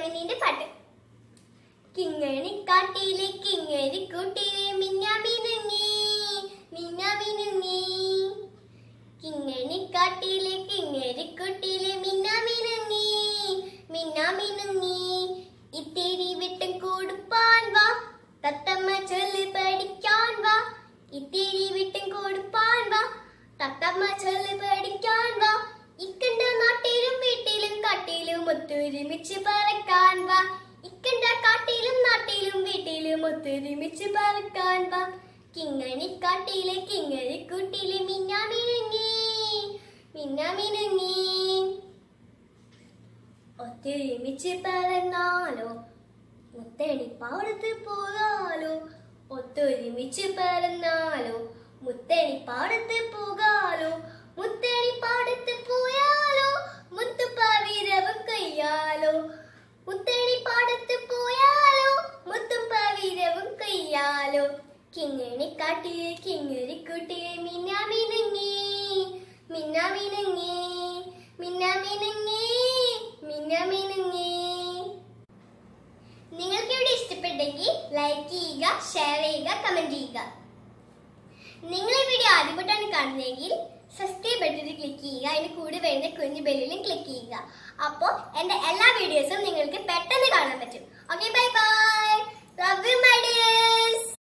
മിന്നാമിന്നിന്റെ പാട്ട്. കിങ്ങണിക്കാട്ടിലെ കിങ്ങരിക്കൂട്ടിലെ മിന്നാമിനുങ്ങി മിന്നാമിനുങ്ങി. കിങ്ങണിക്കാട്ടിലെ കിങ്ങരിക്കൂട്ടിലെ മിന്നാമിനുങ്ങി മിന്നാമിനുങ്ങി. ഇത്തിരി വിട്ടും കൊടുപ്പാൻ വാ തത്തമ്മ ചൊല്ല് പഠിക്കാൻ വാ. ഇത്തിരി വിട്ടും കൊടുപ്പാൻ വാ തത്തമ്മ ചൊല്ല് പഠിക്കാൻ വാ. ഇക്കണ്ട നാട്ടിലും വീട്ടിലും കാട്ടിലും ഒത്തൊരുമിച്ച് പറക്കാൻ വാ. ഇക്കണ്ട കാട്ടിലും നാട്ടിലും വീട്ടിലും ഒത്തൊരുമിച്ച് പറക്കാൻ വാ. കിങ്ങണിക്കാട്ടിലെ കിങ്ങരിക്കൂട്ടിലെ മിന്നാമിനുങ്ങി മിന്നാമിനുങ്ങി. ഒത്തൊരുമിച്ച് പറന്നാലോ മുത്തണിപ്പാടത്ത് പോകാലോ. ഒത്തൊരുമിച്ച് പറന്നാലോ മുത്തണിപ്പാടത്ത് പോകാലോ. മുത്തണിപ്പാടത്ത് പോയാലോ മുത്തുപ്പാവിരവും കൊയ്യാലോ. മുത്തണിപ്പാടത്ത് പോയാലോ മുത്തുപ്പാവിരവും കൊയ്യാലോ. കിങ്ങണിക്കാട്ടിലെ കിങ്ങരിക്കൂട്ടിലെ മിന്നാമിനുങ്ങി മിന്നാമിനുങ്ങി മിന്നാമിനുങ്ങി മിന്നാമിനുങ്ങി. നിങ്ങൾക്ക് ഇവിടെ ഇഷ്ടപ്പെട്ടെങ്കിൽ ലൈക്ക് ചെയ്യുക, ഷെയർ ചെയ്യുക, കമന്റ് ചെയ്യുക. നിങ്ങൾ ഈ വീഡിയോ ആദ്യമായിട്ടാണ് കാണുന്നതെങ്കിൽ സബ്സ്ക്രൈബ് ബട്ടണിൽ ക്ലിക്ക് ചെയ്യുക. അതിന് കൂടെ വരുന്ന കുഞ്ഞു ബെല്ലിലും ക്ലിക്ക് ചെയ്യുക. അപ്പോൾ എൻ്റെ എല്ലാ വീഡിയോസും നിങ്ങൾക്ക് പെട്ടെന്ന് കാണാൻ പറ്റും. Okay, bye bye. Love you my dears.